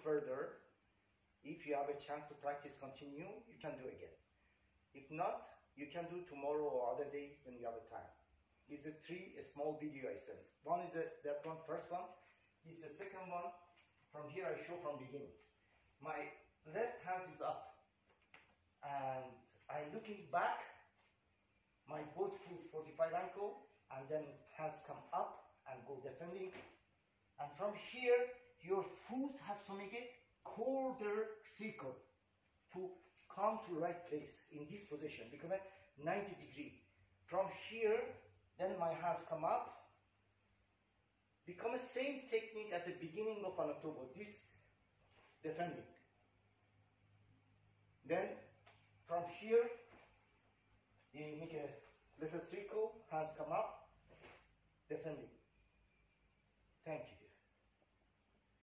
further. If you have a chance to practice, continue, you can do again. If not, you can do tomorrow or other day when you have a time. These are three small video I sent. One is that one, first one. This is the second one. From here I show from beginning. My left hand is up and I'm looking back. My both foot 45 ankle, and then hands come up and go defending. And from here, your foot has to make a quarter circle to come to the right place in this position, become a 90 degree. From here, then my hands come up, become the same technique as the beginning of an october, this defending. Then from here, you make a little circle, hands come up, defending. Thank you.